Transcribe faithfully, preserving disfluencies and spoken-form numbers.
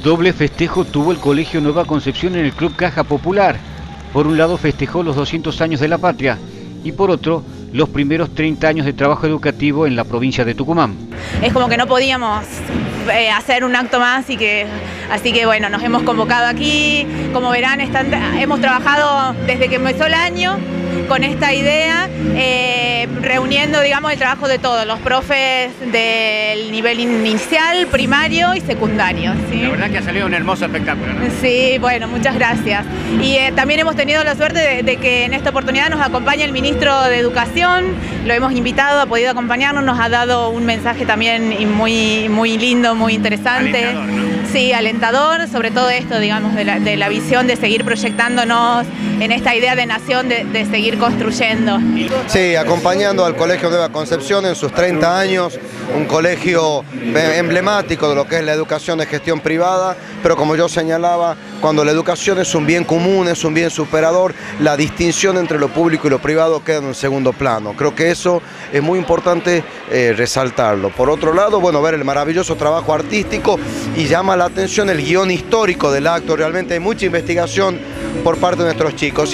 Doble festejo tuvo el Colegio Nueva Concepción en el Club Caja Popular. Por un lado festejó los doscientos años de la patria y por otro los primeros treinta años de trabajo educativo en la provincia de Tucumán. Es como que no podíamos eh, hacer un acto más y que, así que bueno, nos hemos convocado aquí. Como verán, están, hemos trabajado desde que empezó el año con esta idea, eh, reuniendo, digamos, el trabajo de todos, los profes del nivel inicial, primario y secundario, ¿sí? La verdad que ha salido un hermoso espectáculo, ¿no? Sí, bueno, muchas gracias. Y eh, también hemos tenido la suerte de, de que en esta oportunidad nos acompaña el ministro de Educación, lo hemos invitado, ha podido acompañarnos, nos ha dado un mensaje también muy, muy lindo, muy interesante. Alentador, ¿no? Sí, alentador, sobre todo esto, digamos, de la, de la visión de seguir proyectándonos en esta idea de nación, de, de seguir construyendo. Sí, acompañando al Colegio Nueva Concepción en sus treinta años, un colegio emblemático de lo que es la educación de gestión privada, pero como yo señalaba, cuando la educación es un bien común, es un bien superador, la distinción entre lo público y lo privado queda en un segundo plano. Creo que eso es muy importante eh, resaltarlo. Por otro lado, bueno, ver el maravilloso trabajo artístico y llama la atención el guión histórico del acto. Realmente hay mucha investigación por parte de nuestros chicos.